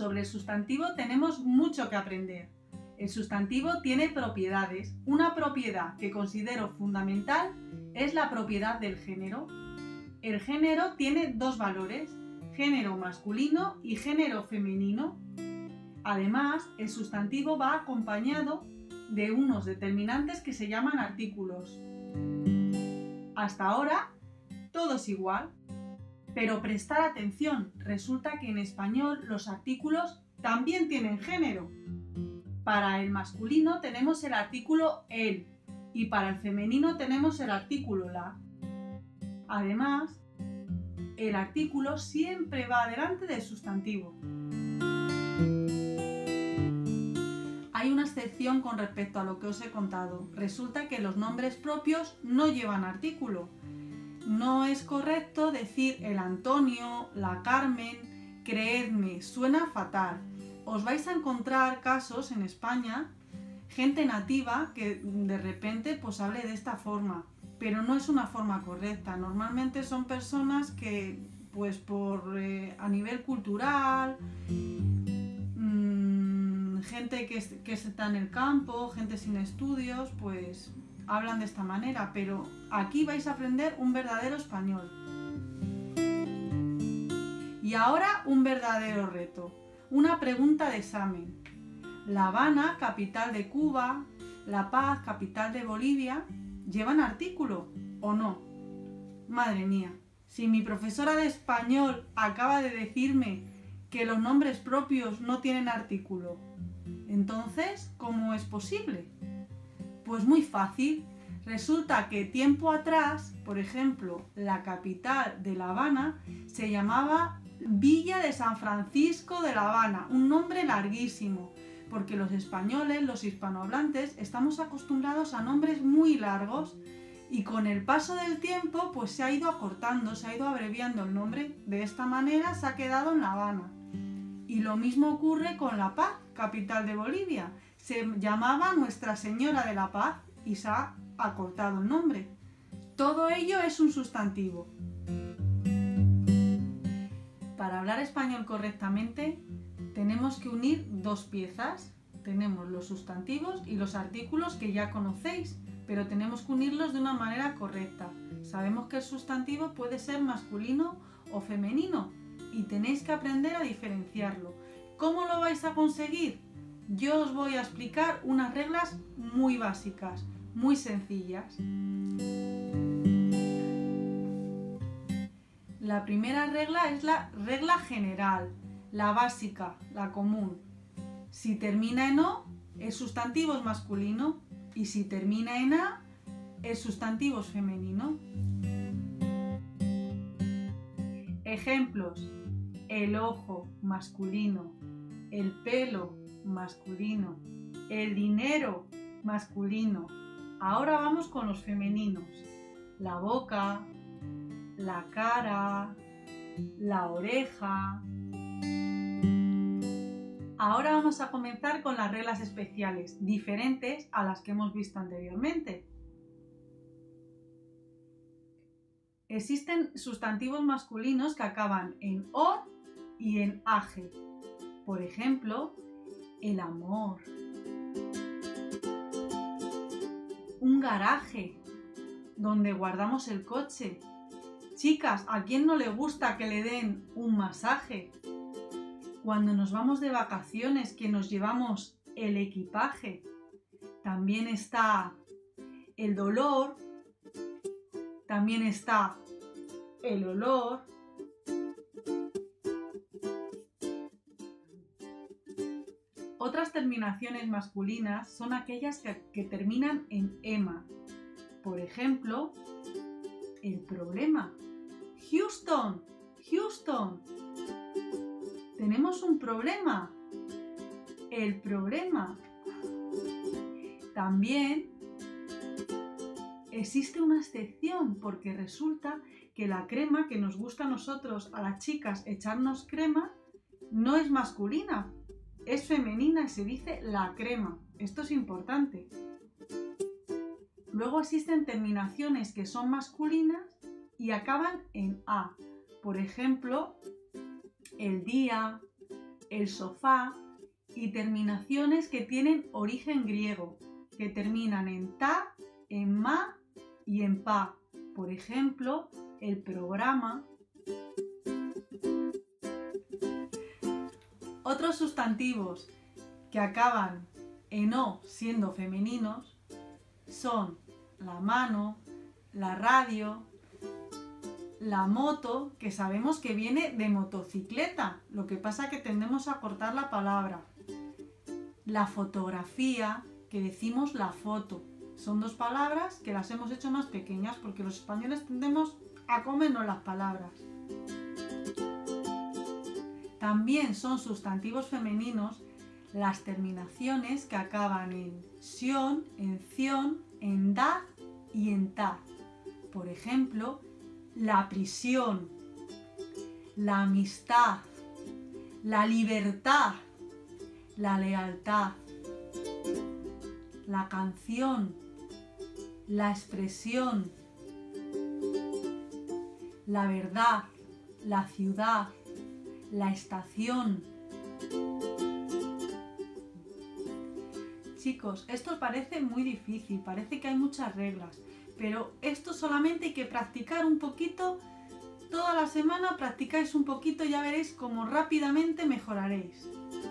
sobre el sustantivo tenemos mucho que aprender. El sustantivo tiene propiedades. Una propiedad que considero fundamental es la propiedad del género. El género tiene dos valores, género masculino y género femenino. Además, el sustantivo va acompañado de unos determinantes que se llaman artículos. Hasta ahora, todo es igual. Pero prestar atención, resulta que en español los artículos también tienen género. Para el masculino tenemos el artículo el y para el femenino tenemos el artículo la. Además, el artículo siempre va delante del sustantivo. Hay una excepción con respecto a lo que os he contado. Resulta que los nombres propios no llevan artículo. No es correcto decir el Antonio, la Carmen, creedme, suena fatal. Os vais a encontrar casos en España, gente nativa que de repente pues hable de esta forma, pero no es una forma correcta. Normalmente son personas que pues a nivel cultural, gente que está en el campo, gente sin estudios, pues hablan de esta manera, pero aquí vais a aprender un verdadero español. Y ahora un verdadero reto, una pregunta de examen. La Habana, capital de Cuba, La Paz, capital de Bolivia, ¿llevan artículo o no? Madre mía, si mi profesora de español acaba de decirme que los nombres propios no tienen artículo, entonces, ¿cómo es posible? Pues muy fácil. Resulta que tiempo atrás, por ejemplo, la capital de La Habana se llamaba Villa de San Francisco de La Habana, un nombre larguísimo, porque los españoles, los hispanohablantes, estamos acostumbrados a nombres muy largos y con el paso del tiempo pues se ha ido acortando, se ha ido abreviando el nombre. De esta manera se ha quedado en La Habana. Y lo mismo ocurre con La Paz, capital de Bolivia. Se llamaba Nuestra Señora de la Paz y se ha acortado el nombre. Todo ello es un sustantivo. Para hablar español correctamente tenemos que unir dos piezas. Tenemos los sustantivos y los artículos que ya conocéis, pero tenemos que unirlos de una manera correcta. Sabemos que el sustantivo puede ser masculino o femenino y tenéis que aprender a diferenciarlo. ¿Cómo lo vais a conseguir? Yo os voy a explicar unas reglas muy básicas, muy sencillas. La primera regla es la regla general, la básica, la común. Si termina en O, el sustantivo es masculino y si termina en A, el sustantivo es femenino. Ejemplos: el ojo, masculino; el pelo, masculino; el dinero, masculino. Ahora vamos con los femeninos: la boca, la cara, la oreja. Ahora vamos a comenzar con las reglas especiales, diferentes a las que hemos visto anteriormente. Existen sustantivos masculinos que acaban en OR y en AGE. Por ejemplo, el amor, un garaje donde guardamos el coche. Chicas, ¿a quién no le gusta que le den un masaje? Cuando nos vamos de vacaciones, que nos llevamos el equipaje. También está el dolor, también está el olor. Otras terminaciones masculinas son aquellas que terminan en ema. Por ejemplo, el problema. Houston, Houston. Tenemos un problema. El problema. También existe una excepción porque resulta que la crema que nos gusta a nosotros, a las chicas, echarnos crema, no es masculina, es femenina y se dice la crema. Esto es importante. Luego existen terminaciones que son masculinas y acaban en A. Por ejemplo, el día, el sofá y terminaciones que tienen origen griego, que terminan en ta, en ma y en pa. Por ejemplo, el programa. Otros sustantivos que acaban en o siendo femeninos son la mano, la radio, la moto, que sabemos que viene de motocicleta, lo que pasa que tendemos a cortar la palabra. La fotografía, que decimos la foto. Son dos palabras que las hemos hecho más pequeñas porque los españoles tendemos a comernos las palabras. También son sustantivos femeninos las terminaciones que acaban en sion, en cion, en da y en ta. Por ejemplo, la prisión, la amistad, la libertad, la lealtad, la canción, la expresión, la verdad, la ciudad, la estación. Chicos, esto parece muy difícil, parece que hay muchas reglas, pero esto solamente hay que practicar un poquito. Toda la semana practicáis un poquito y ya veréis cómo rápidamente mejoraréis.